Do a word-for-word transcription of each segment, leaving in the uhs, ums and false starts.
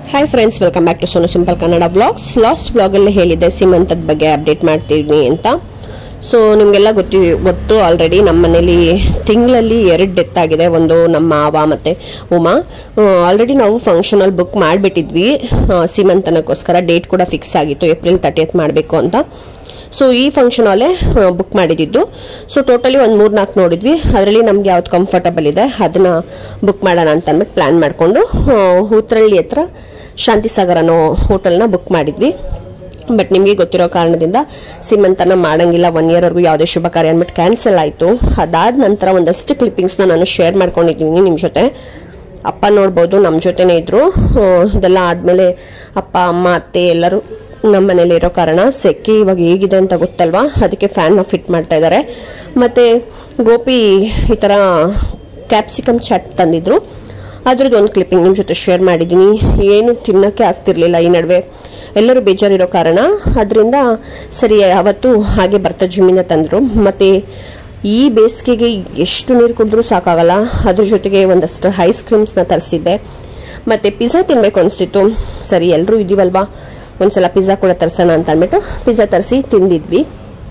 Hi friends, welcome back to Sonu Simple Kannada vlogs. Last vlog alli helide ಸೀಮಂತದ ಬಗ್ಗೆ update ಮಾಡ್ತಿದ್ದೀನಿ ಅಂತ. So ನಿಮಗೆಲ್ಲ ಗೊತ್ತು ಗೊತ್ತು ಆಲ್ರೆಡಿ ನಮ್ಮ ಮನೆಯಲ್ಲಿ ತಿಂಗಳಲ್ಲಿ ಎರಡು ಡೆತ್ ಆಗಿದೆ. ಒಂದು ನಮ್ಮ ಮಾವ ಮತ್ತೆ ಉಮಾ. ಆಲ್ರೆಡಿ ನಾವು ಫಂಕ್ಷನ್ ಅಲ್ಲಿ ಬುಕ್ ಮಾಡಿಬಿಟ್ಟಿದ್ವಿ ಸೀಮಂತನಕ್ಕೋಸ್ಕರ. ಡೇಟ್ ಕೂಡ ಫಿಕ್ಸ್ ಆಗಿತ್ತು, ಏಪ್ರಿಲ್ ಮೂವತ್ತೊಂದು ಮಾಡಬೇಕು ಅಂತ. ಸೊ ಈ ಫಂಕ್ಷನ್ ಅಲ್ಲೇ ಬುಕ್ ಮಾಡಿದ್ದು. ಸೊ ಟೋಟಲಿ ಒಂದು ಮೂರು ನಾಲ್ಕು ನೋಡಿದ್ವಿ. ಅದರಲ್ಲಿ ನಮ್ಗೆ ಯಾವ್ದು ಕಂಫರ್ಟಬಲ್ ಇದೆ ಅದನ್ನ ಬುಕ್ ಮಾಡೋಣ ಅಂತ ಅಂದ್ಬಿಟ್ಟು ಪ್ಲಾನ್ ಮಾಡಿಕೊಂಡು ಹೂತ್ರಳ್ಳಿ ಹತ್ರ ಶಾಂತಿಸಾಗರ್ ಅನ್ನೋ ಹೋಟೆಲ್ನ ಬುಕ್ ಮಾಡಿದ್ವಿ. ಬಟ್ ನಿಮಗೆ ಗೊತ್ತಿರೋ ಕಾರಣದಿಂದ ಸೀಮಂತನ ಮಾಡಂಗಿಲ್ಲ, ಒನ್ ಇಯರ್ವರೆಗೂ ಯಾವುದೇ ಶುಭ ಕಾರ್ಯ ಅಂದ್ಬಿಟ್ಟು ಕ್ಯಾನ್ಸಲ್ ಆಯಿತು. ಅದಾದ ನಂತರ ಒಂದಷ್ಟು ಕ್ಲಿಪ್ಪಿಂಗ್ಸ್ನ ನಾನು ಶೇರ್ ಮಾಡ್ಕೊಂಡಿದ್ದೀನಿ ನಿಮ್ಮ ಜೊತೆ. ಅಪ್ಪ ನೋಡ್ಬೋದು ನಮ್ಮ ಜೊತೆನೇ ಇದ್ರು. ಇದೆಲ್ಲ ಆದಮೇಲೆ ಅಪ್ಪ ಅಮ್ಮ ಅತ್ತೆ ಎಲ್ಲರೂ ನಮ್ಮ ಮನೇಲಿ ಇರೋ ಕಾರಣ ಸೆಕೆ ಇವಾಗ ಹೇಗಿದೆ ಅಂತ ಗೊತ್ತಲ್ವಾ, ಅದಕ್ಕೆ ಫ್ಯಾನ್ನ ಫಿಟ್ ಮಾಡ್ತಾ ಇದ್ದಾರೆ. ಮತ್ತು ಗೋಪಿ ಈ ಥರ ಕ್ಯಾಪ್ಸಿಕಮ್ ಚಾಟ್ ತಂದಿದ್ರು, ಅದ್ರದ್ದು ಒಂದು ಕ್ಲಿಪ್ಪಿಂಗ್ ನಿಮ್ಮ ಜೊತೆ ಶೇರ್ ಮಾಡಿದ್ದೀನಿ. ಏನು ತಿನ್ನೋಕ್ಕೆ ಆಗ್ತಿರ್ಲಿಲ್ಲ ಈ ನಡುವೆ, ಎಲ್ಲರೂ ಬೇಜಾರಿರೋ ಕಾರಣ. ಅದರಿಂದ ಸರಿ ಅವತ್ತು ಹಾಗೆ ಬರ್ತಾ ಜಿಮ್ಮಿಂದ ತಂದರು. ಮತ್ತು ಈ ಬೇಸಿಗೆಗೆ ಎಷ್ಟು ನೀರು ಕುಡಿದ್ರೂ ಸಾಕಾಗಲ್ಲ. ಅದ್ರ ಜೊತೆಗೆ ಒಂದಷ್ಟು ಐಸ್ ಕ್ರೀಮ್ಸ್ನ ತರಿಸಿದ್ದೆ. ಮತ್ತು ಪಿಜ್ಜಾ ತಿನ್ನಬೇಕು ಅನಿಸ್ತಿತ್ತು. ಸರಿ ಎಲ್ಲರೂ ಇದೀವಲ್ವಾ, ಒಂದ್ಸಲ ಪಿಜ್ಜಾ ಕೂಡ ತರಿಸೋಣ ಅಂತ ಅಂದ್ಬಿಟ್ಟು ಪಿಜ್ಜಾ ತರಿಸಿ ತಿಂದಿದ್ವಿ.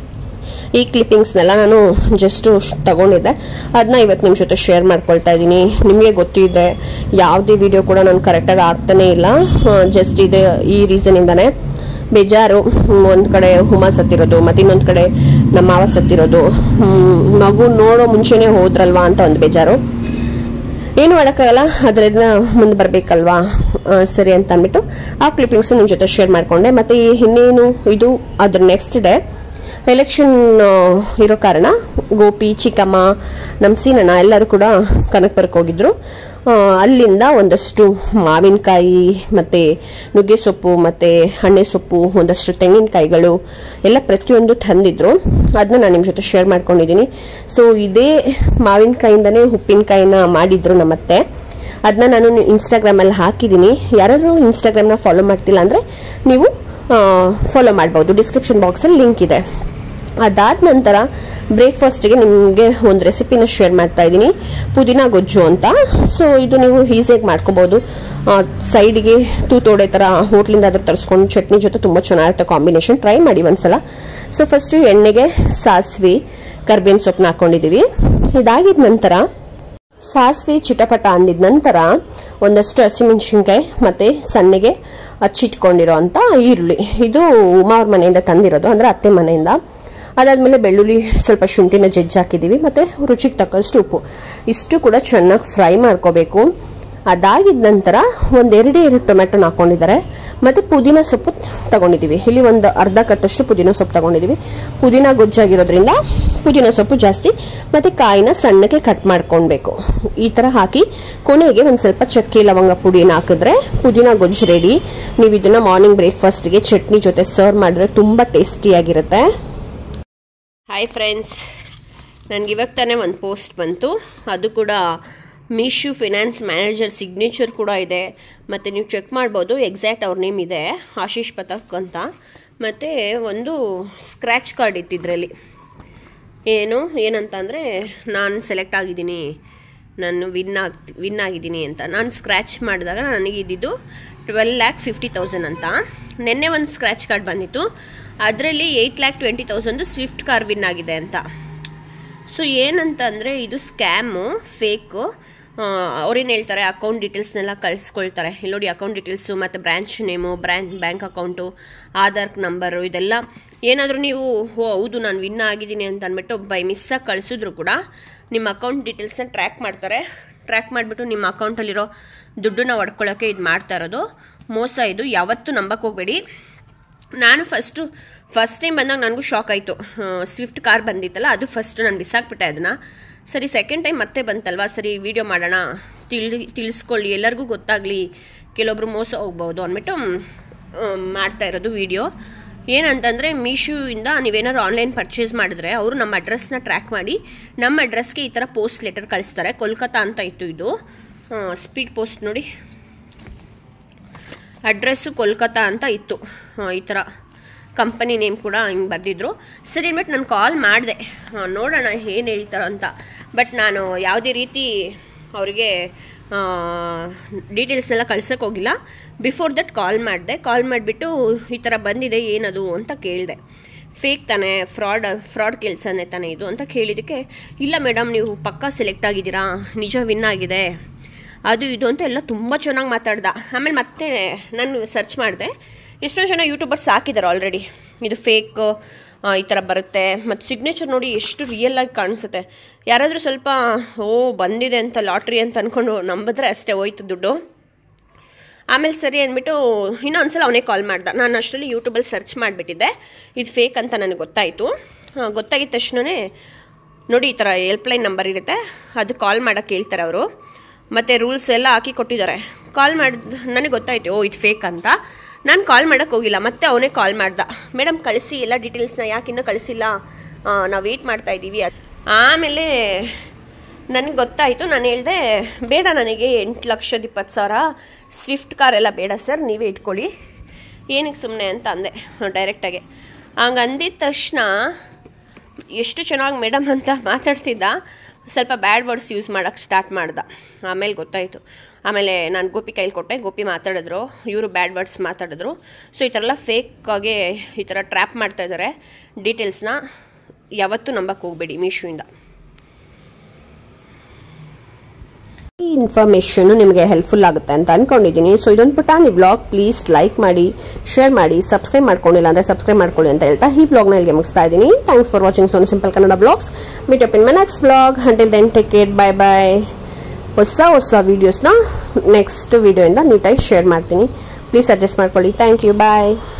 ಈ ಕ್ಲಿಪ್ಪಿಂಗ್ಸ್ನೆಲ್ಲ ನಾನು ಜಸ್ಟು ತಗೊಂಡಿದ್ದೆ, ಅದನ್ನ ಇವತ್ತು ನಿಮ್ಮ ಜೊತೆ ಶೇರ್ ಮಾಡ್ಕೊಳ್ತಾ ಇದ್ದೀನಿ. ನಿಮಗೆ ಗೊತ್ತಿದೆ ಯಾವುದೇ ವಿಡಿಯೋ ಕೂಡ ನಾನು ಕರೆಕ್ಟಾಗಿ ಆಗ್ತಾನೇ ಇಲ್ಲ. ಜಸ್ಟ್ ಇದೆ ಈ ರೀಸನಿಂದನೇ ಬೇಜಾರು. ಒಂದು ಕಡೆ ಉಮಾ ಸತ್ತಿರೋದು, ಮತ್ತು ಇನ್ನೊಂದು ಕಡೆ ನಮ್ಮ ಮಾವ ಸತ್ತಿರೋದು. ಮಗು ನೋಡೋ ಮುಂಚೆನೇ ಹೋದ್ರಲ್ವಾ ಅಂತ ಒಂದು ಬೇಜಾರು. ಏನು ಮಾಡೋಕ್ಕಾಗಲ್ಲ, ಅದರಿಂದ ಮುಂದೆ ಬರಬೇಕಲ್ವಾ. ಸರಿ ಅಂತ ಅಂದ್ಬಿಟ್ಟು ಆ ಕ್ಲಿಪ್ಪಿಂಗ್ಸ್ ನಿಮ್ಮ ಜೊತೆ ಶೇರ್ ಮಾಡಿಕೊಂಡೆ. ಮತ್ತು ಇನ್ನೇನು ಇದು ಅದ್ರ ನೆಕ್ಸ್ಟ್ ಡೇ ಎಲೆಕ್ಷನ್ ಇರೋ ಕಾರಣ ಗೋಪಿ, ಚಿಕ್ಕಮ್ಮ, ನಮ್ಮ ಸೀನಣ್ಣ ಎಲ್ಲರೂ ಕೂಡ ಕನಕಪುರಕ್ಕೆ ಹೋಗಿದ್ರು. ಅಲ್ಲಿಂದ ಒಂದಷ್ಟು ಮಾವಿನಕಾಯಿ ಮತ್ತು ನುಗ್ಗೆ ಸೊಪ್ಪು ಮತ್ತು ಹಣ್ಣೆ ಸೊಪ್ಪು, ಒಂದಷ್ಟು ತೆಂಗಿನಕಾಯಿಗಳು ಎಲ್ಲ ಪ್ರತಿಯೊಂದು ತಂದಿದ್ರು. ಅದನ್ನ ನಾನು ನಿಮ್ಮ ಜೊತೆ ಶೇರ್ ಮಾಡ್ಕೊಂಡಿದ್ದೀನಿ. ಸೊ ಇದೇ ಮಾವಿನಕಾಯಿಂದನೇ ಉಪ್ಪಿನಕಾಯಿನ ಮಾಡಿದ್ರು ನಮ್ಮತ್ತೆ. ಅದನ್ನ ನಾನು ಇನ್ಸ್ಟಾಗ್ರಾಮಲ್ಲಿ ಹಾಕಿದ್ದೀನಿ. ಯಾರಾದರೂ ಇನ್ಸ್ಟಾಗ್ರಾಮ್ನ ಫಾಲೋ ಮಾಡ್ತಿಲ್ಲ ಅಂದರೆ ನೀವು ಫಾಲೋ ಮಾಡ್ಬೋದು, ಡಿಸ್ಕ್ರಿಪ್ಷನ್ ಬಾಕ್ಸಲ್ಲಿ ಲಿಂಕ್ ಇದೆ. ಅದಾದ ನಂತರ ಬ್ರೇಕ್ಫಾಸ್ಟಿಗೆ ನಿಮಗೆ ಒಂದು ರೆಸಿಪಿನ ಶೇರ್ ಮಾಡ್ತಾ ಇದ್ದೀನಿ, ಪುದೀನ ಗೊಜ್ಜು ಅಂತ. ಸೊ ಇದು ನೀವು ಈಸಿಯಾಗಿ ಮಾಡ್ಕೋಬೋದು. ಸೈಡಿಗೆ ತೂತೋಡೆ ಥರ ಹೋಟ್ಲಿಂದ ಆದರೂ ತರಿಸ್ಕೊಂಡು ಚಟ್ನಿ ಜೊತೆ ತುಂಬ ಚೆನ್ನಾಗಿರುತ್ತೆ ಕಾಂಬಿನೇಷನ್. ಟ್ರೈ ಮಾಡಿ ಒಂದ್ಸಲ. ಸೊ ಫಸ್ಟು ಎಣ್ಣೆಗೆ ಸಾಸಿವೆ, ಕರ್ಬೇವಿನ ಸೊಪ್ಪನ್ನ ಹಾಕ್ಕೊಂಡಿದ್ದೀವಿ. ಇದಾಗಿದ ನಂತರ ಸಾಸಿವೆ ಚಿಟಪಟ ಅಂದಿದ ನಂತರ ಒಂದಷ್ಟು ಹಸಿಮೆಣಸಿನ್ಕಾಯಿ ಮತ್ತು ಸಣ್ಣಗೆ ಹಚ್ಚಿಟ್ಕೊಂಡಿರೋ ಅಂಥ ಈರುಳ್ಳಿ. ಇದು ಉಮಾ ಅವ್ರ ಮನೆಯಿಂದ ತಂದಿರೋದು, ಅಂದರೆ ಅತ್ತೆ ಮನೆಯಿಂದ. ಅದಾದಮೇಲೆ ಬೆಳ್ಳುಳ್ಳಿ, ಸ್ವಲ್ಪ ಶುಂಠಿನ ಜಜ್ಜಿ ಹಾಕಿದ್ದೀವಿ, ಮತ್ತು ರುಚಿಗೆ ತಕ್ಕಷ್ಟು ಉಪ್ಪು. ಇಷ್ಟು ಕೂಡ ಚೆನ್ನಾಗಿ ಫ್ರೈ ಮಾಡ್ಕೋಬೇಕು. ಅದಾಗಿದ ನಂತರ ಒಂದೆರಡೇ ಎರಡು ಟೊಮೆಟೊನ ಹಾಕ್ಕೊಂಡಿದ್ದಾರೆ, ಮತ್ತು ಪುದೀನ ಸೊಪ್ಪು ತಗೊಂಡಿದ್ದೀವಿ. ಇಲ್ಲಿ ಒಂದು ಅರ್ಧ ಕಟ್ಟಷ್ಟು ಪುದೀನ ಸೊಪ್ಪು ತಗೊಂಡಿದ್ದೀವಿ. ಪುದೀನ ಗೊಜ್ಜಾಗಿರೋದ್ರಿಂದ ಪುದೀನ ಸೊಪ್ಪು ಜಾಸ್ತಿ, ಮತ್ತು ಕಾಯಿನ ಸಣ್ಣಕ್ಕೆ ಕಟ್ ಮಾಡ್ಕೊಳ್ಬೇಕು. ಈ ಥರ ಹಾಕಿ ಕೊನೆಗೆ ಒಂದು ಸ್ವಲ್ಪ ಚಕ್ಕೆ ಲವಂಗ ಪುಡಿನ ಹಾಕಿದ್ರೆ ಪುದೀನ ಗೊಜ್ಜು ರೆಡಿ. ನೀವು ಇದನ್ನು ಮಾರ್ನಿಂಗ್ ಬ್ರೇಕ್ಫಾಸ್ಟ್ಗೆ ಚಟ್ನಿ ಜೊತೆ ಸರ್ವ್ ಮಾಡಿದ್ರೆ ತುಂಬ ಟೇಸ್ಟಿಯಾಗಿರುತ್ತೆ. ಹಾಯ್ ಫ್ರೆಂಡ್ಸ್, ನನಗೆ ಇವಾಗ ತಾನೇ ಒಂದು ಪೋಸ್ಟ್ ಬಂತು. ಅದು ಕೂಡ ಮೀಶು ಫಿನಾನ್ಸ್ ಮ್ಯಾನೇಜರ್ ಸಿಗ್ನೇಚರ್ ಕೂಡ ಇದೆ. ಮತ್ತು ನೀವು ಚೆಕ್ ಮಾಡ್ಬೋದು, ಎಕ್ಸಾಕ್ಟ್ ಅವ್ರ ನೇಮ್ ಇದೆ, ಆಶೀಶ್ ಪಥಕ್ ಅಂತ. ಮತ್ತು ಒಂದು ಸ್ಕ್ರ್ಯಾಚ್ ಕಾರ್ಡ್ ಇತ್ತಿದ್ರಲ್ಲಿ. ಏನು ಏನಂತ ಅಂದರೆ ನಾನು ಸೆಲೆಕ್ಟ್ ಆಗಿದ್ದೀನಿ, ನಾನು ವಿನ್ ಆಗ್ ವಿನ್ ಆಗಿದ್ದೀನಿ ಅಂತ. ನಾನು ಸ್ಕ್ರ್ಯಾಚ್ ಮಾಡಿದಾಗ ನನಗಿದ್ದು ಟ್ವೆಲ್ ಲ್ಯಾಕ್ ಫಿಫ್ಟಿ ತೌಸಂಡ್ ಅಂತ. ನಿನ್ನೆ ಒಂದು ಸ್ಕ್ರ್ಯಾಚ್ ಕಾರ್ಡ್ ಬಂದಿತ್ತು, ಅದರಲ್ಲಿ eight lakh twenty thousand Swift car win ಆಗಿದೆ ಅಂತ. ಸೊ ಏನಂತ ಅಂದರೆ ಇದು ಸ್ಕ್ಯಾಮು, ಫೇಕು. ಅವ್ರೇನು ಹೇಳ್ತಾರೆ, ಅಕೌಂಟ್ ಡೀಟೇಲ್ಸ್ನೆಲ್ಲ ಕಳಿಸ್ಕೊಳ್ತಾರೆ. ಇಲ್ಲಿ ನೋಡಿ, ಅಕೌಂಟ್ ಡೀಟೇಲ್ಸು ಮತ್ತು branch name, branch bank account, Aadhaar number, ಇದೆಲ್ಲ ಏನಾದರೂ ನೀವು ಓ ಹೌದು ನಾನು ವಿನ್ ಆಗಿದ್ದೀನಿ ಅಂತ ಅಂದ್ಬಿಟ್ಟು ಬೈ ಮಿಸ್ಸಾಗಿ ಕಳಿಸಿದ್ರು ಕೂಡ ನಿಮ್ಮ ಅಕೌಂಟ್ ಡೀಟೇಲ್ಸ್ನ ಟ್ರ್ಯಾಕ್ ಮಾಡ್ತಾರೆ. ಟ್ರ್ಯಾಕ್ ಮಾಡಿಬಿಟ್ಟು ನಿಮ್ಮ ಅಕೌಂಟಲ್ಲಿರೋ ದುಡ್ಡನ್ನ ಹೊಡ್ಕೊಳ್ಳೋಕ್ಕೆ ಇದು ಮಾಡ್ತಾ ಇರೋದು. ಮೋಸ ಇದು, ಯಾವತ್ತೂ ನಂಬಕ್ಕೆ ಹೋಗಬೇಡಿ. ನಾನು ಫಸ್ಟು ಫಸ್ಟ್ ಟೈಮ್ ಬಂದಾಗ ನನಗೂ ಶಾಕ್ ಆಯಿತು. ಸ್ವಿಫ್ಟ್ ಕಾರ್ ಬಂದಿತ್ತಲ್ಲ, ಅದು ಫಸ್ಟು ನಾನು ಬಿಸಾಕ್ಬಿಟ್ಟೆ ಅದನ್ನು. ಸರಿ ಸೆಕೆಂಡ್ ಟೈಮ್ ಮತ್ತೆ ಬಂತಲ್ವಾ, ಸರಿ ವಿಡಿಯೋ ಮಾಡೋಣ, ತಿಳಿ ತಿಳಿಸ್ಕೊಳ್ಳಿ, ಎಲ್ಲರಿಗೂ ಗೊತ್ತಾಗಲಿ, ಕೆಲವೊಬ್ರು ಮೋಸ ಹೋಗ್ಬೋದು ಅಂದ್ಬಿಟ್ಟು ಮಾಡ್ತಾ ಇರೋದು ವಿಡಿಯೋ. ಏನಂತಂದರೆ ಮೀಶೋಯಿಂದ ನೀವೇನಾದ್ರು ಆನ್ಲೈನ್ ಪರ್ಚೇಸ್ ಮಾಡಿದ್ರೆ ಅವರು ನಮ್ಮ ಅಡ್ರೆಸ್ನ ಟ್ರ್ಯಾಕ್ ಮಾಡಿ ನಮ್ಮ ಅಡ್ರೆಸ್ಗೆ ಈ ಥರ ಪೋಸ್ಟ್ ಲೆಟರ್ ಕಳಿಸ್ತಾರೆ. ಕೋಲ್ಕತ್ತಾ ಅಂತ ಇತ್ತು ಇದು, ಸ್ಪೀಡ್ ಪೋಸ್ಟ್ ನೋಡಿ, ಅಡ್ರೆಸ್ಸು ಕೋಲ್ಕತ್ತಾ ಅಂತ ಇತ್ತು. ಈ ಥರ ಕಂಪನಿ ನೇಮ್ ಕೂಡ ಹಿಂಗೆ ಬರೆದಿದ್ರು. ಸರಿ ಅಂದ್ಬಿಟ್ಟು ನಾನು ಕಾಲ್ ಮಾಡಿದೆ, ನೋಡೋಣ ಏನು ಹೇಳ್ತಾರೋ ಅಂತ. ಬಟ್ ನಾನು ಯಾವುದೇ ರೀತಿ ಅವರಿಗೆ ಡೀಟೇಲ್ಸ್ನೆಲ್ಲ ಕಳ್ಸೋಕೆ ಹೋಗಿಲ್ಲ. ಬಿಫೋರ್ ದಟ್ ಕಾಲ್ ಮಾಡಿದೆ. ಕಾಲ್ ಮಾಡಿಬಿಟ್ಟು ಈ ಥರ ಬಂದಿದೆ ಏನದು ಅಂತ ಕೇಳಿದೆ. ಫೇಕ್ ತಾನೇ, ಫ್ರಾಡ್ ಫ್ರಾಡ್ ಕೆಲಸನೇ ತಾನೇ ಇದು ಅಂತ ಕೇಳಿದ್ದಕ್ಕೆ, ಇಲ್ಲ ಮೇಡಮ್ ನೀವು ಪಕ್ಕಾ ಸೆಲೆಕ್ಟ್ ಆಗಿದ್ದೀರಾ, ನಿಜ ವಿನ್ ಆಗಿದೆ, ಅದು ಇದು ಅಂತ ಎಲ್ಲ ತುಂಬ ಚೆನ್ನಾಗಿ ಮಾತಾಡ್ದ. ಆಮೇಲೆ ಮತ್ತೆ ನಾನು ಸರ್ಚ್ ಮಾಡಿದೆ, ಎಷ್ಟೋ ಜನ ಯೂಟ್ಯೂಬರ್ಸ್ ಹಾಕಿದ್ದಾರೆ ಆಲ್ರೆಡಿ ಇದು ಫೇಕ್ ಈ ಥರ ಬರುತ್ತೆ, ಮತ್ತು ಸಿಗ್ನೇಚರ್ ನೋಡಿ ಎಷ್ಟು ರಿಯಲ್ ಆಗಿ ಕಾಣಿಸುತ್ತೆ. ಯಾರಾದರೂ ಸ್ವಲ್ಪ ಓ ಬಂದಿದೆ ಅಂತ ಲಾಟ್ರಿ ಅಂತ ಅಂದ್ಕೊಂಡು ನಂಬಿದ್ರೆ ಅಷ್ಟೇ ಹೋಯ್ತು ದುಡ್ಡು. ಆಮೇಲೆ ಸರಿ ಅಂದ್ಬಿಟ್ಟು ಇನ್ನೊಂದ್ಸಲ ಅವನೇ ಕಾಲ್ ಮಾಡ್ದೆ. ನಾನು ಅಷ್ಟರಲ್ಲಿ ಯೂಟ್ಯೂಬಲ್ಲಿ ಸರ್ಚ್ ಮಾಡಿಬಿಟ್ಟಿದ್ದೆ, ಇದು ಫೇಕ್ ಅಂತ ನನಗೆ ಗೊತ್ತಾಯಿತು. ಗೊತ್ತಾಗಿದ್ದ ತಕ್ಷಣವೇ ನೋಡಿ ಈ ಥರ ಹೆಲ್ಪ್ಲೈನ್ ನಂಬರ್ ಇರುತ್ತೆ, ಅದು ಕಾಲ್ ಮಾಡೋಕ್ಕೆ ಹೇಳ್ತಾರೆ ಅವರು, ಮತ್ತು ರೂಲ್ಸ್ ಎಲ್ಲ ಹಾಕಿ ಕೊಟ್ಟಿದ್ದಾರೆ. ಕಾಲ್ ಮಾಡಿದ ನನಗೆ ಗೊತ್ತಾಯಿತು ಓ ಇದು ಫೇಕ್ ಅಂತ. ನಾನು ಕಾಲ್ ಮಾಡೋಕ್ಕೆ ಹೋಗಿಲ್ಲ, ಮತ್ತೆ ಅವನೇ ಕಾಲ್ ಮಾಡ್ದ, ಮೇಡಮ್ ಕಳಿಸಿ ಎಲ್ಲ ಡೀಟೇಲ್ಸ್ನ, ಯಾಕೆ ಇನ್ನೂ ಕಳಿಸಿಲ್ಲ, ನಾವು ವೆಯ್ಟ್ ಮಾಡ್ತಾ ಇದ್ದೀವಿ. ಆಮೇಲೆ ನನಗೆ ಗೊತ್ತಾಯಿತು. ನಾನು ಹೇಳಿದೆ ಬೇಡ ನನಗೆ ಎಂಟು ಲಕ್ಷದ ಇಪ್ಪತ್ತು ಸಾವಿರ ಸ್ವಿಫ್ಟ್ ಕಾರ್ ಎಲ್ಲ ಬೇಡ ಸರ್, ನೀವೇ ಇಟ್ಕೊಳ್ಳಿ, ಏನಕ್ಕೆ ಸುಮ್ಮನೆ ಅಂತ ಅಂದೆ ಡೈರೆಕ್ಟಾಗೆ. ಹಂಗೆ ಅಂದಿದ ತಕ್ಷಣ ಎಷ್ಟು ಚೆನ್ನಾಗಿ ಮೇಡಮ್ ಅಂತ ಮಾತಾಡ್ತಿದ್ದ, ಸ್ವಲ್ಪ ಬ್ಯಾಡ್ ವರ್ಡ್ಸ್ ಯೂಸ್ ಮಾಡೋಕ್ಕೆ ಸ್ಟಾರ್ಟ್ ಮಾಡ್ದೆ. ಆಮೇಲೆ ಗೊತ್ತಾಯಿತು. ಆಮೇಲೆ ನಾನು ಗೋಪಿ ಕೈಲಿ ಕೊಟ್ಟೆ, ಗೋಪಿ ಮಾತಾಡಿದ್ರು, ಇವರು ಬ್ಯಾಡ್ ವರ್ಡ್ಸ್ ಮಾತಾಡಿದ್ರು. ಸೊ ಈ ಥರ ಎಲ್ಲ ಫೇಕಾಗಿ ಈ ಥರ ಟ್ರ್ಯಾಪ್ ಮಾಡ್ತಾಯಿದ್ದಾರೆ. ಡೀಟೇಲ್ಸ್ನ ಯಾವತ್ತೂ ನಂಬಕ್ಕೆ ಹೋಗಬೇಡಿ ಮೀಶೋಯಿಂದ. ಈ ಇನ್ಫಾರ್ಮೇಷನ್ ನಿಮಗೆ ಹೆಲ್ಪ್ಫುಲ್ ಆಗುತ್ತೆ ಅಂತ ಅನ್ಕೊಂಡಿದ್ದೀನಿ. ಸೊ ಇದೊಂದು ಪುಟಾಣಿ ವ್ಲಾಗ್, ಪ್ಲೀಸ್ ಲೈಕ್ ಮಾಡಿ, ಶೇರ್ ಮಾಡಿ, ಸಬ್ಸ್ಕ್ರೈಬ್ ಮಾಡ್ಕೊಂಡಿಲ್ಲ ಅಂದರೆ ಸಬ್ಸ್ಕ್ರೈಬ್ ಮಾಡ್ಕೊಳ್ಳಿ ಅಂತ ಹೇಳ್ತಾ ಈ ವ್ಲಾಗ್ನ ಇಲ್ಲಿಗೆ ಮುಗಿಸ್ತಾ ಇದ್ದೀನಿ. Thanks for watching Sonu simple Kannada blogs. Meet up in my next vlog. Until then take care, bye bye. ಹೊಸ ಹೊಸ ವೀಡಿಯೋಸ್ನ ನೆಕ್ಸ್ಟ್ ವೀಡಿಯೋಯಿಂದ ನೀಟಾಗಿ ಶೇರ್ ಮಾಡ್ತೀನಿ. ಪ್ಲೀಸ್ ಅಡ್ಜಸ್ಟ್ ಮಾಡ್ಕೊಳ್ಳಿ. Thank you, bye.